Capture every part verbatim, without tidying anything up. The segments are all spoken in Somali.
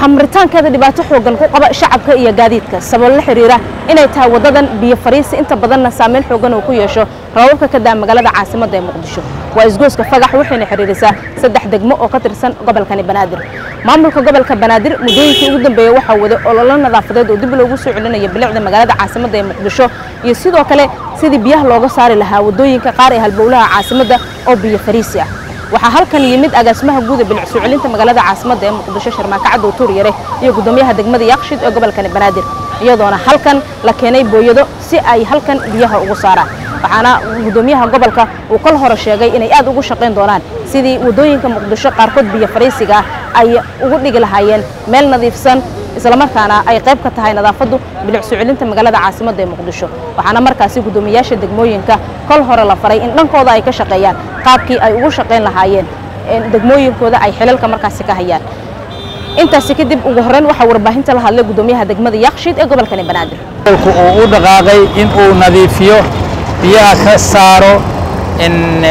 waxaa maritaankeeda dhibaato xoogan ku qaba shacabka iyo gaadiidka sabab la xiriira inay tahay wadadan biyo fariisi inta badanna saameyn xoogan uu ku yeesho roobabka ka daa magaalada caasimadda ee Muqdisho waa isgooska Fagax waxayna xiriirisaa saddex degmo oo ka tirsan gobolkani Banaadir maamulka gobolka Banaadir mudooyinkii ugu dambeeyay waxa wada olole nadaafadeed oo dib loogu soo celinayo bilicda magaalada caasimadda ee Muqdisho iyo sidoo kale sidii biyaha looga saari lahaa wadooyinka qaar ee halbowlaha caasimadda oo biyo fariisi ah waxa halkan yimid agaasimaha guud ee bilic soo celinta magaalada caasimadda ee Muqdisho Sharmaaka Cabdi Tuur Yare iyo gudoomiyaha degmada Yaaqshiid ee gobolka Banaadir iyadoona halkan la keenay booyado si ay halkan biyaha ugu saaraan waxaana gudoomiyaha gobolka uu kal hore sheegay inay aad ugu shaqeyn doonaan sidii wadooyinka Muqdisho qaarkood biyo fariisiga ay ugu dhigi lahaayeen meel nadiifsan isla markaana ay qayb ka tahay nadaafadu bilic soo celinta magaalada caasimadda ee Muqdisho waxaana markaasi gudoomiyaasha degmooyinka kal hore la faray in dhankooda ay ka shaqeeyaan qaabkii ay ugu shaqeyn lahaayeen degmooyinkooda ay xilalka markaasi ka hayaan intaas kadib ugu horreyn waxa warbaahinta la hadlay gudoomiyaha degmada Yaaqshiid ee gobolka Banaadir gobolku uu u dhaqaaqay in uu nadiifiyo biyaha ka saaro in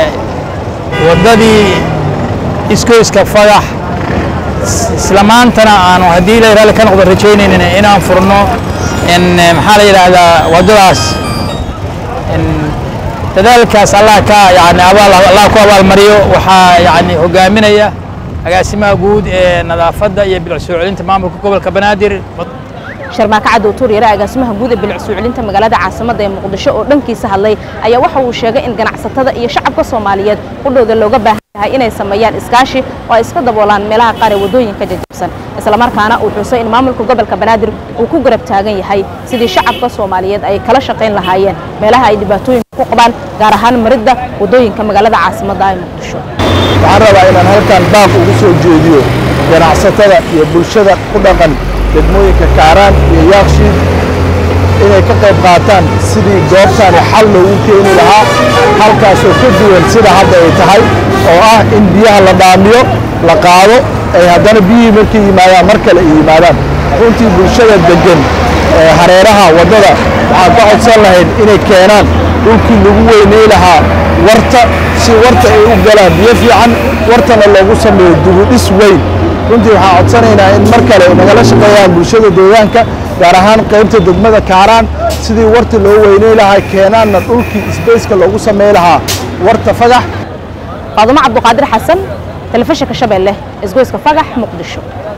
wadadii iskooska Fagax isla maantana aanu hadii la yiraahdo kan qodar rajaynayna inaan furno in maxaa la yiraahdaa wadadaas in dadaalkaas Allah ka yaani abaal Allah ku abaal mariyo waxa yaani hogaaminaya agaasimaha guud ee nadaafadda iyo bilic soo celinta maamulka gobolka Banaadir Sharmaaka Cabdi Tuur Yare agaasimaha guud ee bilic soo celinta magaalada caasimadda ee Muqdisho oo dhankiisa hadlay ayaa waxa uu sheegay in ganacsatada iyo shacabka Soomaaliyeed u dhowda looga baahan yahay inay sameeyaan iskaashi oo ay iska daboolaan meelaha qaar ee wadooyinka jajabsan isla markaana uu xusay in maamulka gobolka Banaadir uu ku garab taagan yahay sidii shacabka Soomaaliyeed ay kala shaqeyn lahaayeen meelaha ay dhibaatooyin ku qabaan gaar ahaan maridda wadooyinka magaalada caasimadda ee Muqdisho waxaan rabaa inaan halkan baaq ugu soo jeediyo ganacsatada iyo bulshada ku dhaqan degmooyinka Kaaraan iyo Yaaqshiid inay ka qayb qaataan sidii goobtan xal loogu keeni lahaa halkaas oo ka duwan sida hadda ay tahay oo ah in biyaha la dhaamiyo la qaado ay haddana biyihii markay yimaadaan mar kale ay yimaadaan runtii bulshada degan ee hareeraha wadada waxaan ka codsan lahayn inay keenaan dhulkii lagu weynay lahaa warta si warta ay u galaan biyo fiican wartana loogu sameeyo dibudhis weyn runtii waxaan codsanaynaa in mar kale nagala shaqeeyaan bulshada deegaanka gaar ahaan qaybta degmada Kaaraan sidii warta loo weynay lahaa keenaanna dhulkii isbeyska loogu sameey lahaa warta Fagax Faaduma Cabdi Qaadir Xasan telefishinka Shabeelle isgooska Fagax Muqdisho.